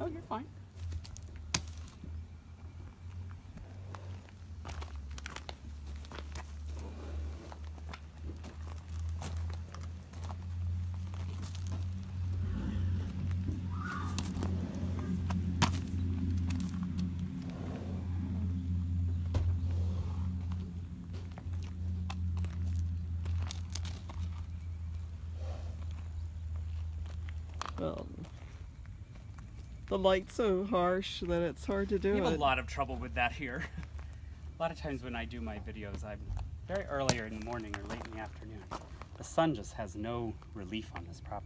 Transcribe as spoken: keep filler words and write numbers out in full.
Oh, you're fine. Well, the light's so harsh that it's hard to do We have it. a lot of trouble with that here. A lot of times when I do my videos, I'm very earlier in the morning or late in the afternoon. The sun just has no relief on this property.